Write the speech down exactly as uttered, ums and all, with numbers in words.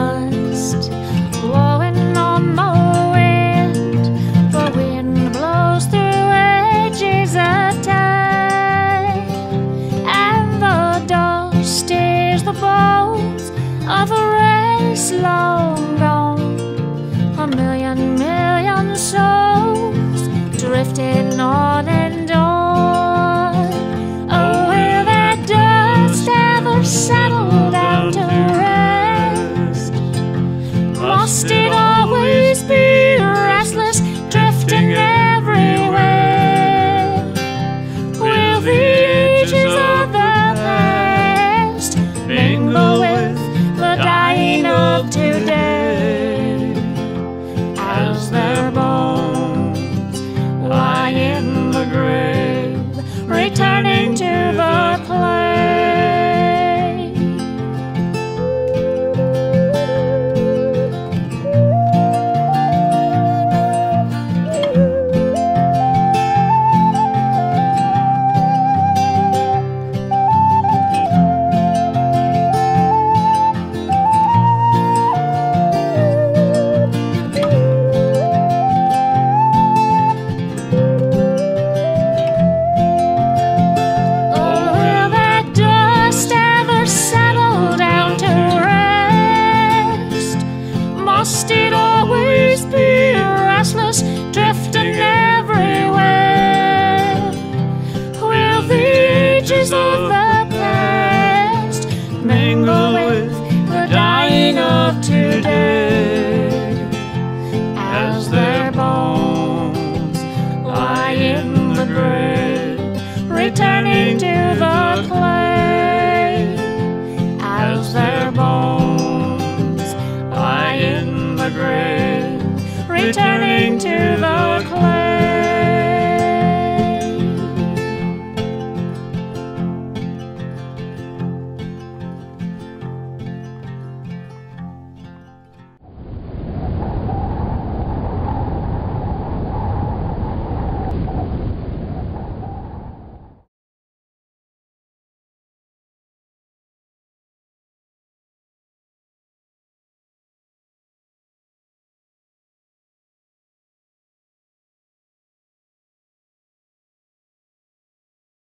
dust blowing on the wind. The wind blows through ages of time, and the dust is the bones of a race long gone. A million, million souls drifting on and on. Oh, will that dust ever settle down to rest? Must it always be restless, drifting everywhere? Will the ages of the past mingle with the dying of today, as their bones lie in the grave, returning to the clay? Must it always be restless, drifting everywhere? Will the ages of the past mingle with the dying of today, as their bones lie in the grave, returning to the clay, as their bones lie in the grave, returning to the